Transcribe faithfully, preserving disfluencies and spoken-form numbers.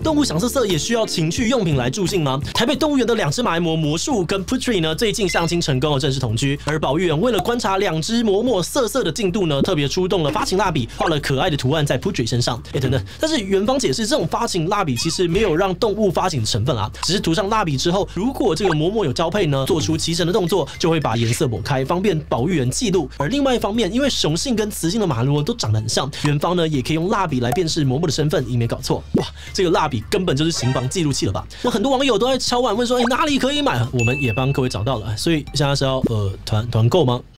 动物想色色也需要情趣用品来助兴吗？台北动物园的两只马来貘魔术跟 Putri 呢，最近相亲成功了，正式同居。而保育员为了观察两只嬷嬷色色的进度呢，特别出动了发情蜡笔，画了可爱的图案在 Putri 身上。哎，等等，但是园方解释，这种发情蜡笔其实没有让动物发情的成分啊，只是涂上蜡笔之后，如果这个嬷嬷有交配呢，做出骑乘的动作，就会把颜色抹开，方便保育员记录。而另外一方面，因为雄性跟雌性的马来貘都长得很像，园方呢也可以用蜡笔来辨识嬷嬷的身份，以免搞错。哇，这个蜡笔根本就是刑房记录器了吧？那很多网友都在敲碗问说，哎，哪里可以买？我们也帮各位找到了，所以现在是要呃团团购吗？